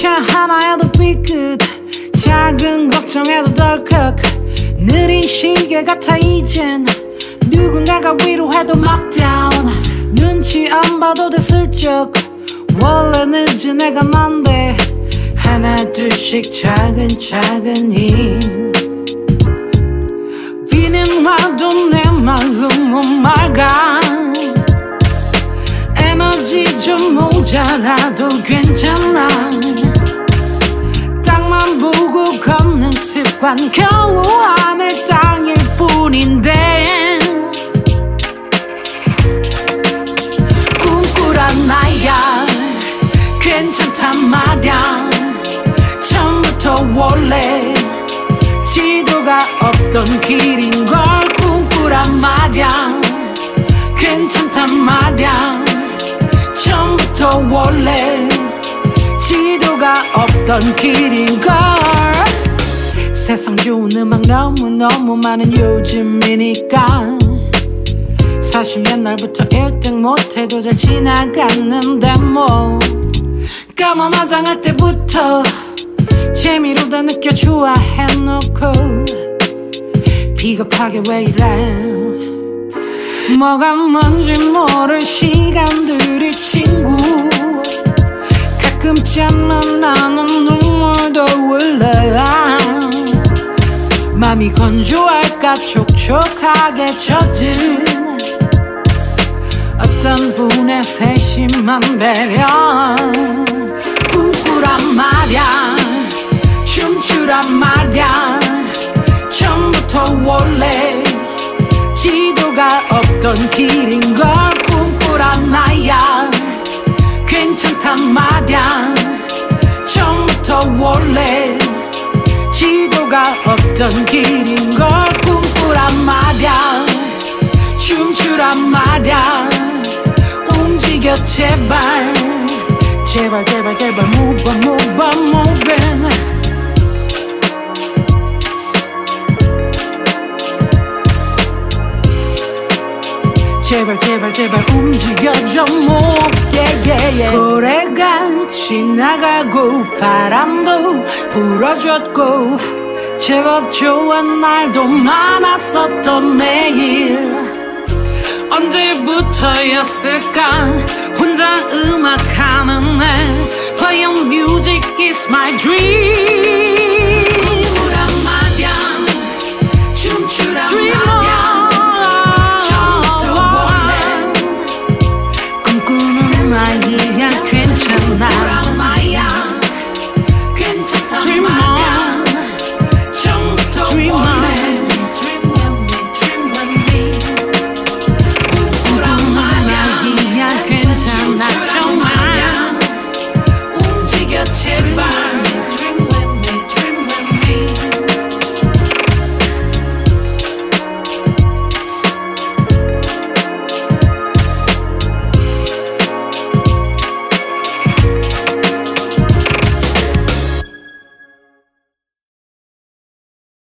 차 하나에도 삐끗 작은 걱정에도 덜컥 느린 시계 같아 이젠 누군가가 위로해도 막다운 눈치 안 봐도 돼 슬쩍 원래 늦은 애가 난데 하나 둘씩 차근차근히 비는 와도 내 마음은 맑아 에너지 좀 모자라도 괜찮아 땅만 보고 걷는 습관 겨우 하늘 땅일 뿐인데 꿈꾸란 나야 괜찮단 말야 처음부터 원래 지도가 없던 길인걸 꿈꾸란 말야 괜찮단 말야 처음부터 원래 지도가 없던 길인걸 세상 좋은 음악 너무너무 많은 요즘이니까 사실 옛날부터 1등 못해도 잘 지나갔는데 뭐 까마마장할 때부터 재미로 다 느껴 좋아해놓고 비겁하게 왜 이래 뭐가 뭔지 모를 시간들이 친구 가끔 짠만 나는 눈물도 흘러 맘이 건조할까 촉촉하게 젖은 어떤 분의 세심한 배려 꿈꾸란 말야 춤추란 말야 처음부터 원래 지도가 없던 길인걸 꿈꾸란 나야 괜찮단 말야 처음부터 원래 지도가 없던 길인걸 꿈꾸란 말야 춤추란 말야 움직여 제발 제발 제발 제발 move on move on moving 제발 제발 제발 움직여줘 move yeah yeah yeah 고래가 지나가고 바람도 불어줬고 제법 좋은 날도 많았었던 매일 언제부터였을까 혼자 음악하는 애 Playing music is my dream